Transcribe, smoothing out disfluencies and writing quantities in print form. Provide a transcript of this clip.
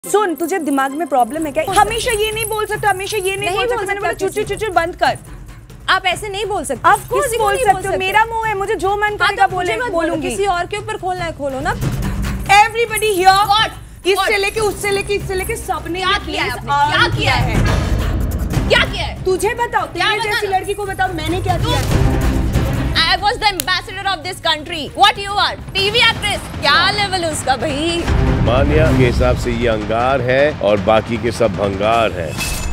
सुन, तुझे दिमाग में प्रॉब्लम है क्या? हमेशा ये नहीं बोल सकते, हमेशा ये नहीं बोल सकते। मैंने बोला चुचू चुचू बंद कर। आप ऐसे नहीं बोल सकते। आप किसी बोल सकते हो, मेरा मुंह है, मुझे जो मन करेगा बोलूंगी। किसी और के ऊपर खोलना है खोलो ना। एवरीबडी हियर, इससे लेके उससे लेके सबने क्या किया है? क्या किया है? तुझे बताओ, तेरे जैसी लड़की को बताओ मैंने क्या किया। I was the ambassador of this country. What you are? TV actress? क्या लेवल है उसका भाई? मानिया के हिसाब से ये अंगार है और बाकी के सब भंगार है।